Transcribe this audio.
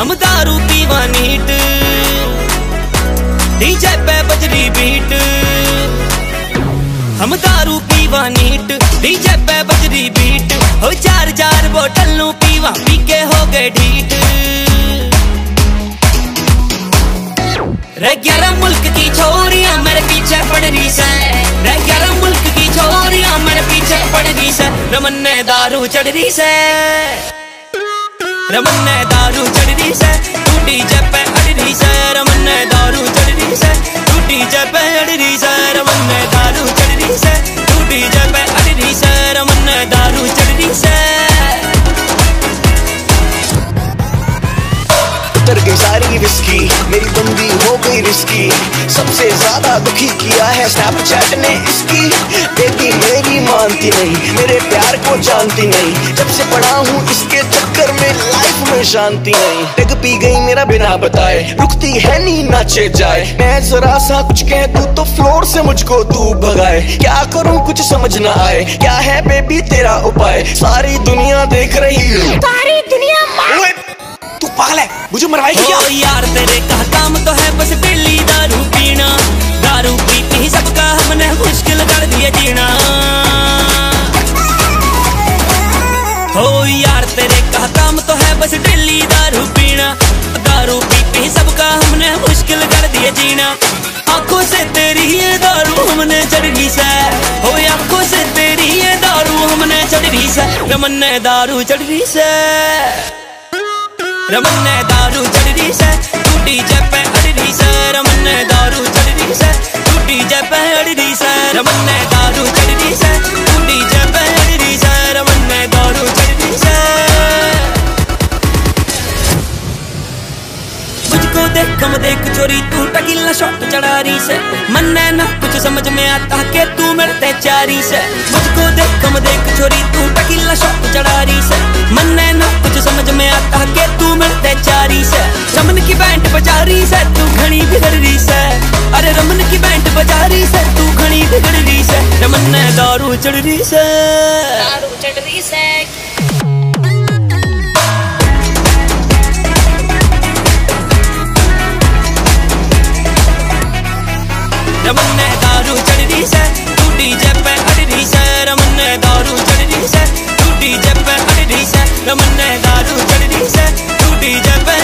हम दारू पीवा नीट, डीजे पे बजरी बीट। हम दारू पीवा नीट, डीजे पे बजरी बीट। हो 4 बोतल नू पीवा, पी के हो गए ढीठ। रह 11 मुल्क की छोरियां मेरे पीछे पड़ रही से, रह 11 मुल्क की छोरियां मेरे पीछे पड़ रही से। रमन ने दारू चढ़ रही से, रमन ने दारू चढ़ रही से, तू डीजे पे अड़ रही से। रमन ने दारू चढ़ रही से, तू डीजे पे अड़ रही से। रमन ने दारू चढ़ रही से, तू डीजे पे अड़ रही से। रमन ने दारू चढ़ रही से। उतर गई सारी विस्की, मेरी बंदी हो गई रिस्की। सबसे ज्यादा दुखी किया है स्नैपचैट ने इसकी। बेबी मेरी मानती नहीं, मेरे प्यार को जानती नहीं। जब से पड़ा हूँ इसके चक्कर में लाइफ में शांति नहीं। टग पी गई मेरा बिना बताए, रुकती है नी नाचे जाए। मैं जरा सा कुछ कह दूं तो फ्लोर से मुझको तू भगाए। क्या करूँ कुछ समझ ना आए, क्या है बेबी तेरा उपाय। सारी दुनिया देख रही है, सारी दुनिया तू पागल है, मुझे मरवाएगी क्या? ओ यार तेरे का काम तो है बस डेली दारू पीना। दारू पीती ही सबका हमने मुश्किल कर दिया जीना। हो यार तेरे का काम तो है बस डेली दारू पीना। दारू पीती ही सबका हमने मुश्किल कर दिया जीना। आंखों से तेरी ये दारू हमने चढ़ी से, हो आंखों से तेरी ये दारू हमने चढ़ी से। रमन ने दारू चढ़ी से, रमन ने दारू चढ़ रही से, तू डीजे पे अड़ रही से। रमन ने दारू चढ़ रही से, तू डीजे पे अड़ रही से। रमन ने दारू चढ़ रही से, तू डीजे पे अड़ रही से। रमन ने दारू चढ़ रही से। मुझको देख कम देख चोरी, तू टकीला शॉट चढ़ा रही से। मन ने ना कुछ समझ में आता कि तू मेरे चारी से। मुझको देख कम देख चोरी, तू टकीला शॉट चढ़ा रही से। मन ने ना कुछ समझ में आता कि तू मेरे चारी से। रमन की बैंड बजा रही से, तू घनी बिगड़ रही से। अरे रमन की बैंड बजा रही से, तू घनी बिगड़ रही से। रमन ने दारू चढ़ रही से, दारू चढ़ रही से। रमन ने दारू चढ़ रही से, तू डीजे पे अड़ रही से। रमन ने दारू चढ़ रही से, तू डीजे पे अड़ रही से। रमन ने दारू चढ़ रही से, तू डीजे पे